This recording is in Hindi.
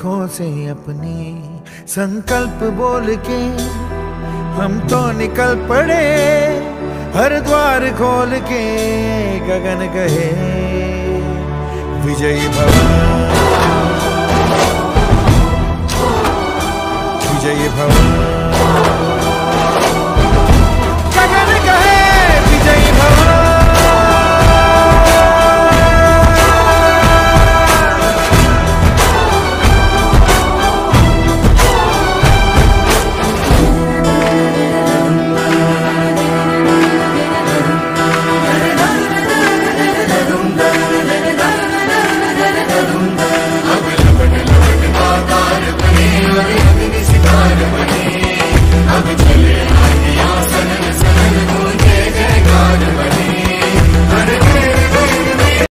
आंखों से अपनी संकल्प बोल के हम तो निकल पड़े, हर द्वार खोल के गगन कहे विजयी भव।